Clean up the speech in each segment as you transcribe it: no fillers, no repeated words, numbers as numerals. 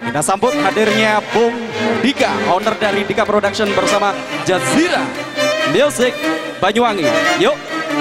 Kita sambut hadirnya Bung Dika, owner dari Dika Production bersama Jazira Music Banyuwangi. Yuk.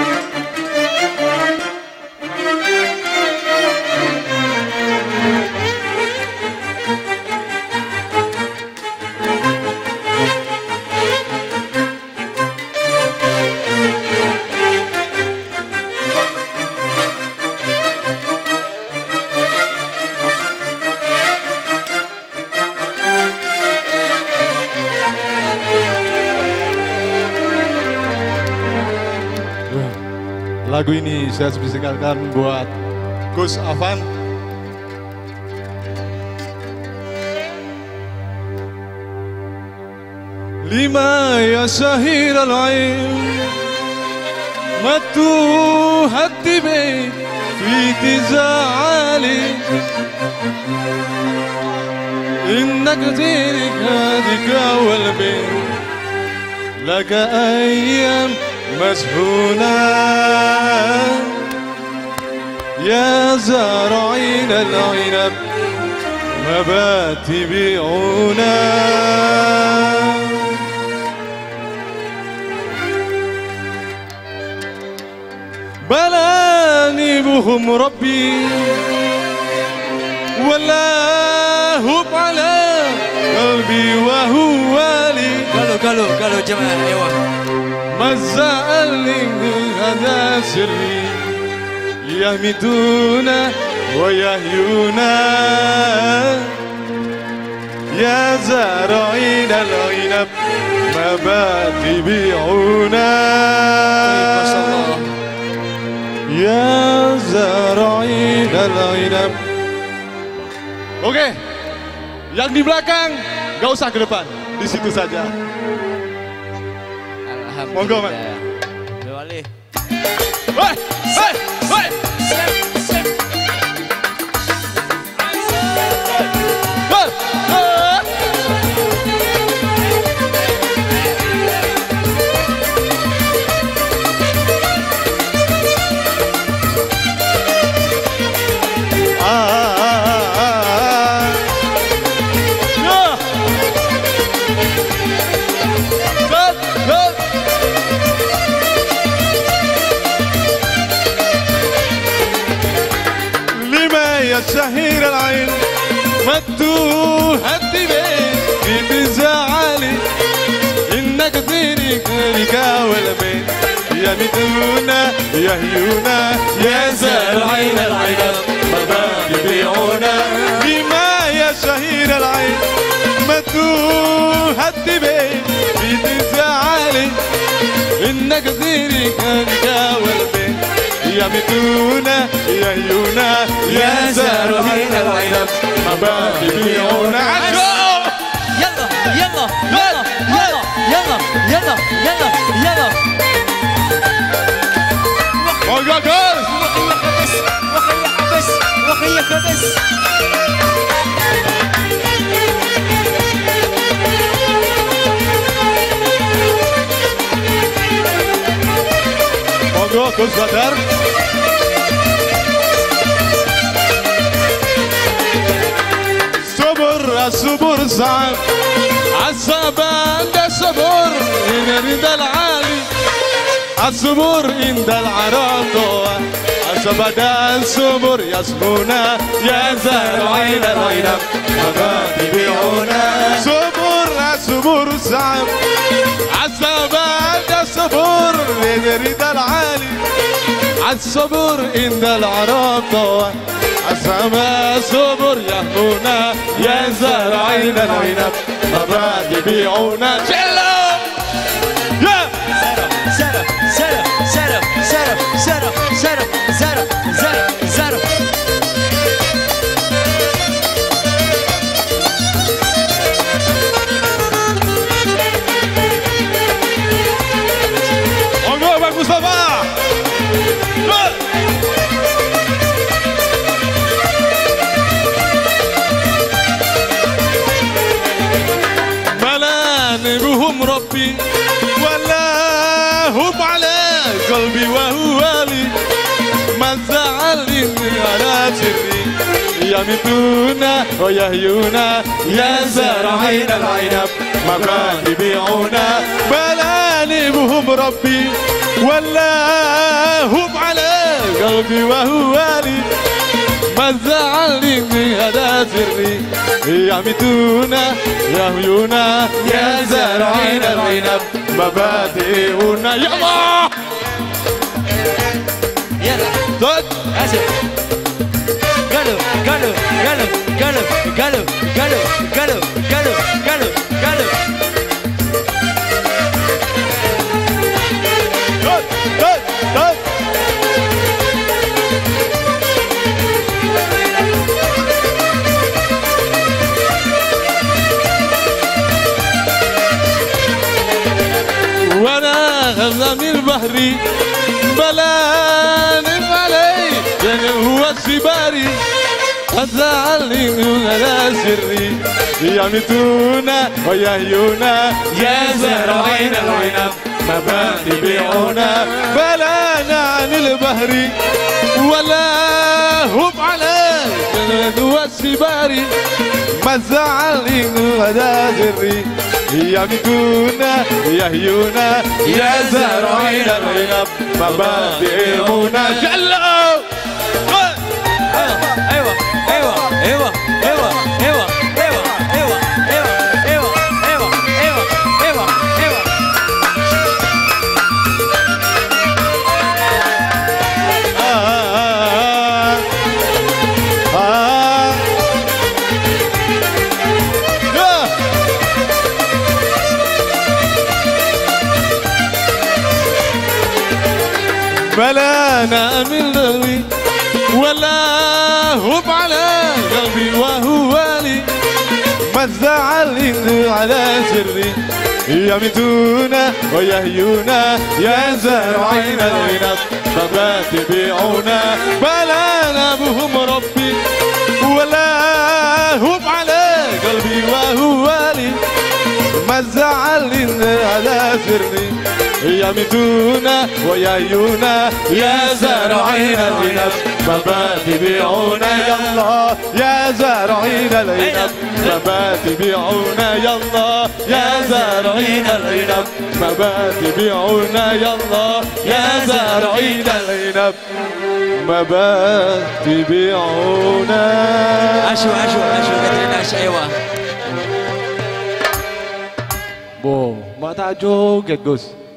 Lagu ini saya spesialkan buat Gus Afan. Lima ya syahir al-ain matu hati bait fi tizali innak zirik hadika wal bait laka ayyam مسهونا يا زارعين العنب مبات بيعونا بلاني بهم ربي والله على قلبي وهو لي قالوا جماعة ايوه مزالي هذا سري يهمدون ويهيون يا زارعين العنب مبات بيعونا يا زارعين العنب. Oke, yang di belakang gak usah ke depan, di situ saja. Monggo, Mas. Wali. Woi, woi, woi. شهير العين مدوه الدمين في تزعلي إنك دينك ركا والبين يا مدونا يا هيونا يا زارعين العنب مبات يبيعونا بما يا شهير العين مدوه الدمين في تزعلي إنك دينك ركا والبين يا مدونا يا هيونا يا زارعين العنب مبات يبيعونا. يلا يلا يلا يلا يلا يلا يلا يلا Monggo Gus. وخيك بس Monggo Gus Badar. الصبر صعب عالصعبان ده صبر من رضا العالي الصبر عند العراق الصبر الصبر يصبونا يا زارعين العنب مبات يبيعونا صبر الصبر صعب عالصعبان ده صبر من رضا العالي الصبر عند العراق السما صبر يهدونا يا زارعين العنب مبات يبيعونا. شلو يا زرع زرع زرع زرع زرع زرع زرع زرع زرع Monggo Bang Mustafa. بهم ربي ولا هم على قلبي وهو لي ما زعلني على سري يميتون ويحيون يا زارعين العنب مكاتبون بلانبهم ربي والله على قلبي وهو لي ما زعلني هذا سري يميتون يحيون يا زارعين العنب مبادئون يا الله يلا صد اسف قالوا قالوا قالوا قالوا قالوا قالوا قالوا قالوا قالوا قالوا صد صد وانا غزة من بحري بلان علي يعني هو السباري أزعلني على سري يميتون ويحيون يا زارعين العنب مبادئون بلان عن البحر ولا هم على هو السباري ما زعلني على سري يميتون يحيون يا زارعين العنب مبادئون جلوا ايوه ايوه ايوه ايوه ايوه ايوه ايوه ايوه ايوه ايوه ايوه ايوه ايوه بلا انا من ذوي ولا هم على قلبي وهو لي ما زعلني على سري يميتون ويحيون يا زارعين العنب مباتبعون بلا نبهم ربي ولا هم على قلبي وهو لي ما زعلني على سري يميتون ويحيون يا زارعين العنب مباتبعون يا الله يا زارعين العنب مباتبعون يا الله يا زارعين العنب مباتبعون يا الله يا زارعين العنب مباتبعون اشو اشو اشو قدرنا ايش ايوه بو ما تعجو جوز